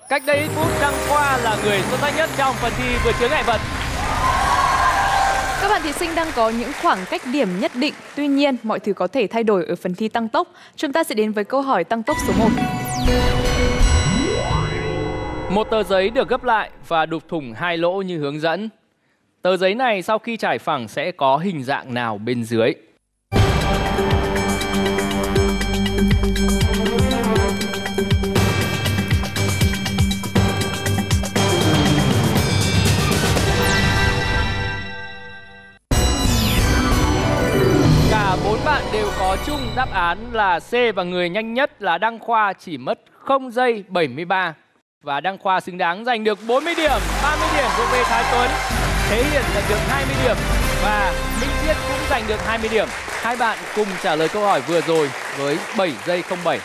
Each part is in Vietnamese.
Cách đây ít phút, Đăng Khoa là người xuất sắc nhất trong phần thi vượt chướng ngại vật. Các bạn thí sinh đang có những khoảng cách điểm nhất định. Tuy nhiên, mọi thứ có thể thay đổi ở phần thi tăng tốc. Chúng ta sẽ đến với câu hỏi tăng tốc số 1. Một tờ giấy được gấp lại và đục thủng 2 lỗ như hướng dẫn. Tờ giấy này sau khi trải phẳng sẽ có hình dạng nào bên dưới? Cả 4 bạn đều có chung đáp án là C và người nhanh nhất là Đăng Khoa chỉ mất 0 giây 73. Và Đăng Khoa xứng đáng giành được 40 điểm, 30 điểm thuộc về Thái Tuấn. Thế Hiển giành được 20 điểm và Minh Chiết cũng giành được 20 điểm. Hai bạn cùng trả lời câu hỏi vừa rồi với 7 giây 07.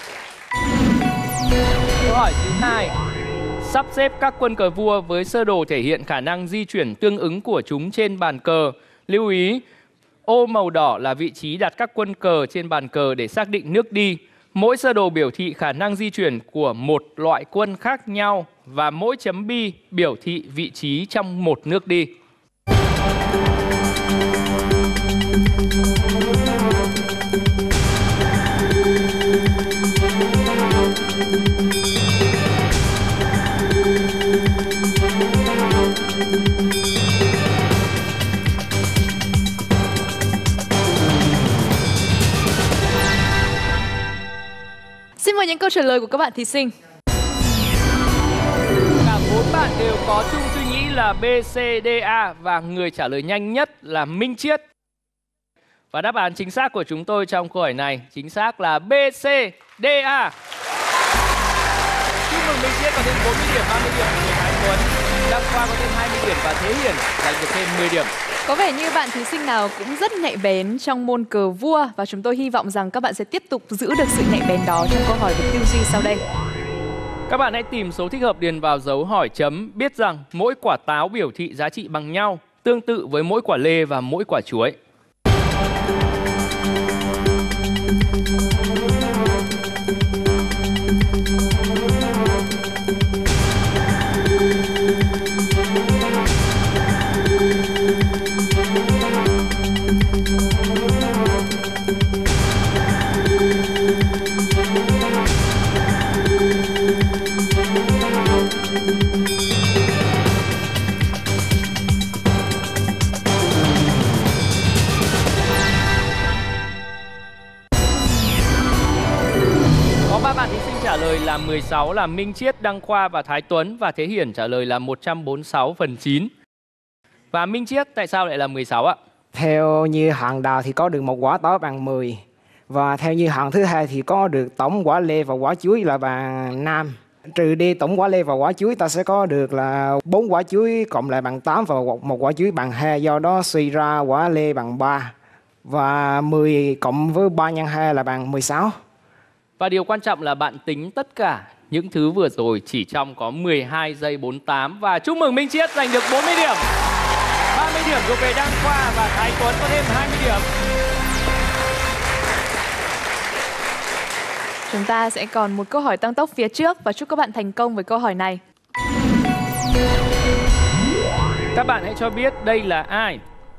Câu hỏi thứ 2. Sắp xếp các quân cờ vua với sơ đồ thể hiện khả năng di chuyển tương ứng của chúng trên bàn cờ. Lưu ý, ô màu đỏ là vị trí đặt các quân cờ trên bàn cờ để xác định nước đi. Mỗi sơ đồ biểu thị khả năng di chuyển của một loại quân khác nhau và mỗi chấm bi biểu thị vị trí trong một nước đi. Xin mời những câu trả lời của các bạn thí sinh. Cả 4 bạn đều có chung suy nghĩ là B, C, D, A và người trả lời nhanh nhất là Minh Chiết. Và đáp án chính xác của chúng tôi trong câu hỏi này chính xác là B, C, D, A. Chúc mừng Minh Chiết có thêm 40 điểm, 30 điểm của người Thái Tuấn. Đăng Khoa có thêm 20 điểm và Thế Hiển giành được thêm 10 điểm. Có vẻ như bạn thí sinh nào cũng rất nhạy bén trong môn cờ vua và chúng tôi hy vọng rằng các bạn sẽ tiếp tục giữ được sự nhạy bén đó trong câu hỏi về tư duy sau đây. Các bạn hãy tìm số thích hợp điền vào dấu hỏi chấm. Biết rằng mỗi quả táo biểu thị giá trị bằng nhau, tương tự với mỗi quả lê và mỗi quả chuối. Bạn thí sinh trả lời là 16 là Minh Chiết, Đăng Khoa và Thái Tuấn và Thế Hiển trả lời là 146/9. Và Minh Chiết tại sao lại là 16 ạ? Theo như hạng đầu thì có được một quả táo bằng 10. Và theo như hạng thứ hai thì có được tổng quả lê và quả chuối là bằng 5. Trừ đi tổng quả lê và quả chuối ta sẽ có được là 4 quả chuối cộng lại bằng 8 và một quả chuối bằng 2. Do đó suy ra quả lê bằng 3. Và 10 cộng với 3 nhân 2 là bằng 16. Và điều quan trọng là bạn tính tất cả những thứ vừa rồi chỉ trong có 12 giây 48. Và chúc mừng Minh Chiết giành được 40 điểm. 30 điểm thuộc về Đăng Khoa và Thái Tuấn có thêm 20 điểm. Chúng ta sẽ còn một câu hỏi tăng tốc phía trước và chúc các bạn thành công với câu hỏi này. Các bạn hãy cho biết đây là ai?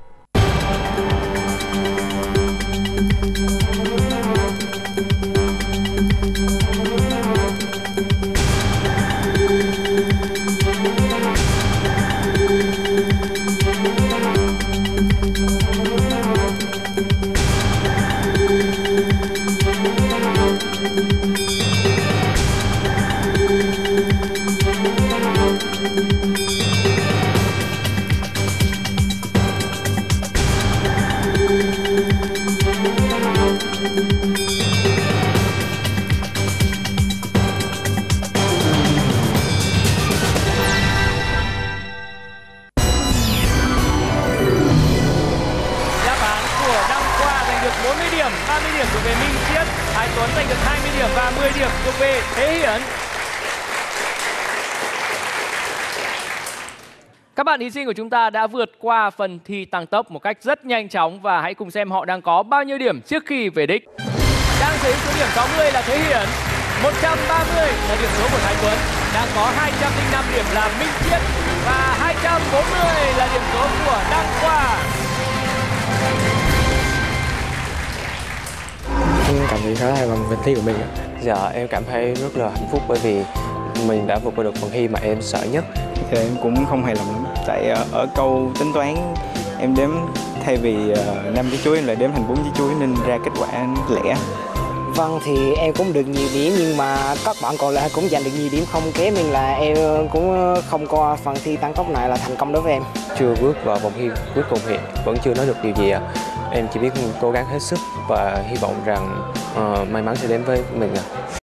Tuấn giành được 20 điểm và 10 điểm thuộc về Thế Hiển. Các bạn thí sinh của chúng ta đã vượt qua phần thi tăng tốc một cách rất nhanh chóng và hãy cùng xem họ đang có bao nhiêu điểm trước khi về đích. Đang sở hữu số điểm 60 là Thế Hiển, 130 là điểm số của Thái Tuấn. đang có 205 điểm là Minh Chiết và 240 là điểm số của Đăng Khoa. Em cảm thấy khá hài lòng với phần thi của mình. Dạ em cảm thấy rất là hạnh phúc bởi vì mình đã vượt qua được phần thi mà em sợ nhất. Thì em cũng không hài lòng lắm. Tại ở câu tính toán em đếm thay vì 5 trái chuối em lại đếm thành 4 trái chuối nên ra kết quả lẻ. Vâng, thì em cũng được nhiều điểm nhưng mà các bạn còn lại cũng giành được nhiều điểm không kém nên là em cũng không coi phần thi tăng tốc này là thành công đối với em. Chưa bước vào vòng thi cuối cùng thì vẫn chưa nói được điều gì ạ. Em chỉ biết cố gắng hết sức và hy vọng rằng may mắn sẽ đến với mình ạ.